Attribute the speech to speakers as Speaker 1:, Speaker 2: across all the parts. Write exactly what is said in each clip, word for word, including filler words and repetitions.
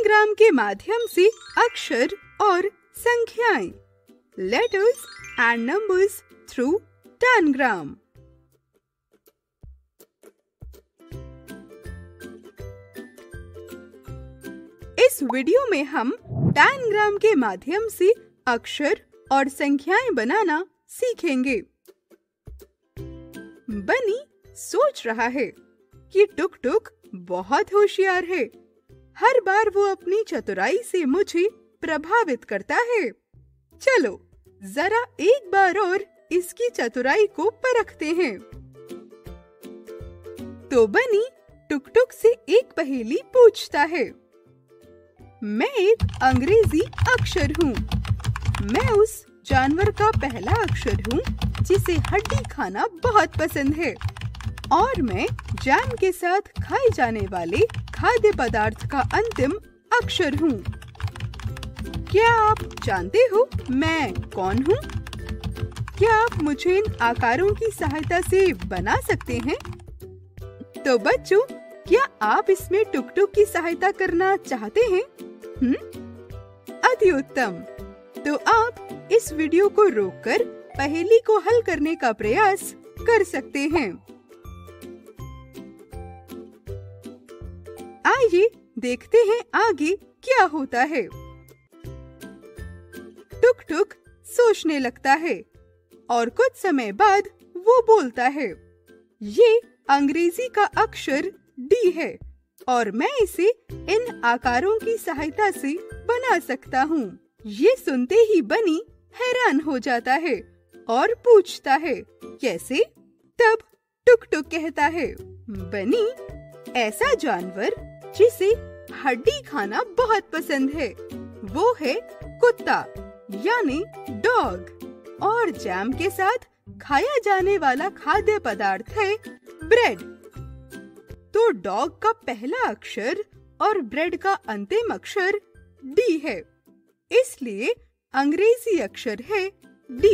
Speaker 1: Tangram के माध्यम से अक्षर और संख्याएं, letters and numbers through tangram. इस वीडियो में हम टैनग्राम के माध्यम से अक्षर और संख्याएं बनाना सीखेंगे। बनी सोच रहा है कि टुक टुक बहुत होशियार है। हर बार वो अपनी चतुराई से मुझे प्रभावित करता है। चलो जरा एक बार और इसकी चतुराई को परखते हैं। तो बनी टुक टुक से एक पहेली पूछता है। मैं एक अंग्रेजी अक्षर हूँ। मैं उस जानवर का पहला अक्षर हूँ जिसे हड्डी खाना बहुत पसंद है, और मैं जैम के साथ खाए जाने वाले खाद्य पदार्थ का अंतिम अक्षर हूँ। क्या आप जानते हो मैं कौन हूँ? क्या आप मुझे इन आकारों की सहायता से बना सकते हैं? तो बच्चों, क्या आप इसमें टुक टुक की सहायता करना चाहते हैं? हम्म? अति उत्तम। तो आप इस वीडियो को रोककर पहेली को हल करने का प्रयास कर सकते हैं। आइए देखते हैं आगे क्या होता है। टुक टुक सोचने लगता है और कुछ समय बाद वो बोलता है, ये अंग्रेजी का अक्षर डी है और मैं इसे इन आकारों की सहायता से बना सकता हूँ। ये सुनते ही बनी हैरान हो जाता है और पूछता है, कैसे? तब टुक टुक कहता है, बनी, ऐसा जानवर जिसे हड्डी खाना बहुत पसंद है वो है कुत्ता यानी डॉग, और जैम के साथ खाया जाने वाला खाद्य पदार्थ है ब्रेड। तो डॉग का पहला अक्षर और ब्रेड का अंतिम अक्षर डी है, इसलिए अंग्रेजी अक्षर है डी।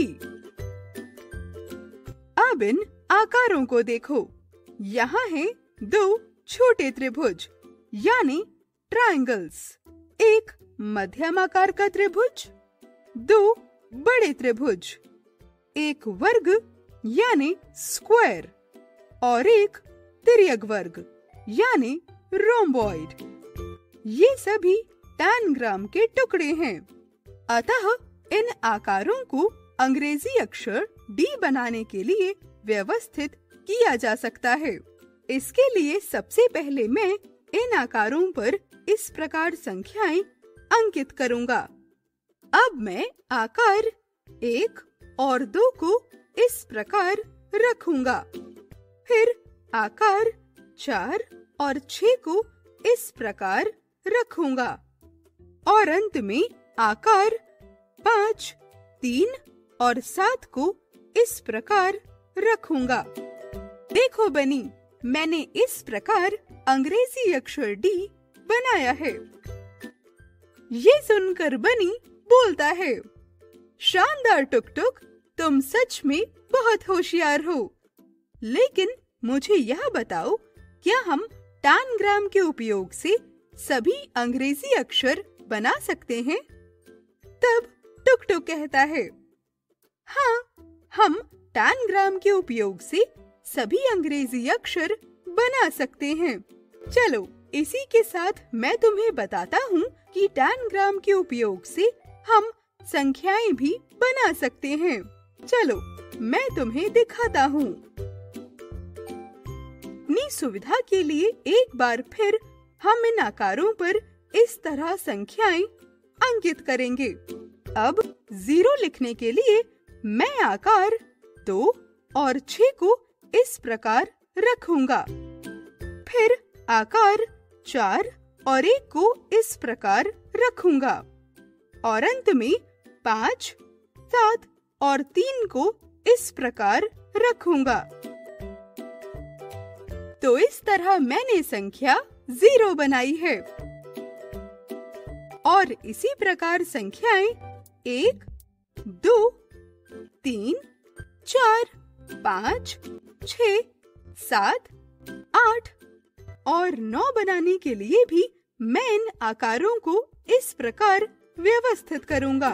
Speaker 1: अब इन आकारों को देखो। यहाँ है दो छोटे त्रिभुज यानी ट्रायंगल्स, एक मध्यम आकार का त्रिभुज, दो बड़े त्रिभुज, एक वर्ग यानी स्क्वायर और एक तिर्यक वर्ग यानी रोम्बॉइड। ये सभी टैनग्राम के टुकड़े हैं। अतः इन आकारों को अंग्रेजी अक्षर डी बनाने के लिए व्यवस्थित किया जा सकता है। इसके लिए सबसे पहले मैं इन आकारों पर इस प्रकार संख्याएं अंकित करूंगा। अब मैं आकार एक और दो को इस प्रकार रखूंगा, फिर आकार चार और छह को इस प्रकार रखूंगा, और अंत में आकार पाँच, तीन और सात को इस प्रकार रखूंगा। देखो बनी, मैंने इस प्रकार अंग्रेजी अक्षर डी बनाया है। ये सुनकर बनी बोलता है, शानदार टुक टुक, तुम सच में बहुत होशियार हो। लेकिन मुझे यह बताओ, क्या हम टैनग्राम के उपयोग से सभी अंग्रेजी अक्षर बना सकते हैं? तब टुक टुक कहता है, हाँ, हम टैनग्राम के उपयोग से सभी अंग्रेजी अक्षर बना सकते हैं। चलो इसी के साथ मैं तुम्हें बताता हूँ कि टैनग्राम के उपयोग से हम संख्याएं भी बना सकते हैं। चलो मैं तुम्हें दिखाता हूँ। अपनी सुविधा के लिए एक बार फिर हम इन आकारों पर इस तरह संख्याएं अंकित करेंगे। अब जीरो लिखने के लिए मैं आकार दो और छह को इस प्रकार रखूंगा, फिर आकार चार और एक को इस प्रकार रखूंगा, और अंत में पाँच, सात और तीन को इस प्रकार रखूंगा। तो इस तरह मैंने संख्या जीरो बनाई है, और इसी प्रकार संख्याएं एक, दो, तीन, चार, पाँच, छः, सात, आठ और नौ बनाने के लिए भी मैं इन आकारों को इस प्रकार व्यवस्थित करूंगा।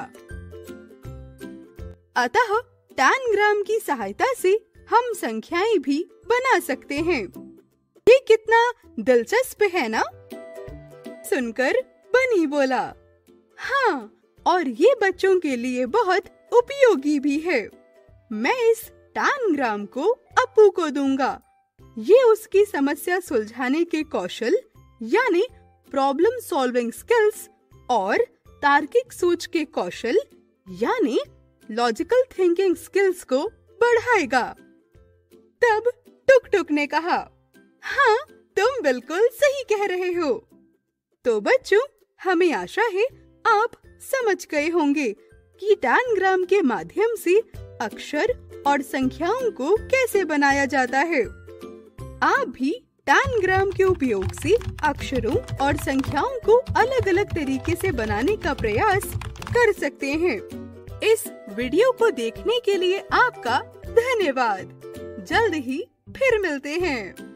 Speaker 1: अतः टैनग्राम की सहायता से हम संख्याएं भी बना सकते हैं। ये कितना दिलचस्प है ना? सुनकर बनी बोला, हाँ, और ये बच्चों के लिए बहुत उपयोगी भी है। मैं इस टैनग्राम को अप्पू को दूंगा। ये उसकी समस्या सुलझाने के कौशल यानी प्रॉब्लम सॉल्विंग स्किल्स और तार्किक सोच के कौशल यानी लॉजिकल थिंकिंग स्किल्स को बढ़ाएगा। तब टुक टुक ने कहा, हाँ, तुम बिल्कुल सही कह रहे हो। तो बच्चों, हमें आशा है आप समझ गए होंगे कि टैनग्राम के माध्यम से अक्षर और संख्याओं को कैसे बनाया जाता है। आप भी टैनग्राम के उपयोग से अक्षरों और संख्याओं को अलग अलग तरीके से बनाने का प्रयास कर सकते हैं। इस वीडियो को देखने के लिए आपका धन्यवाद। जल्द ही फिर मिलते हैं।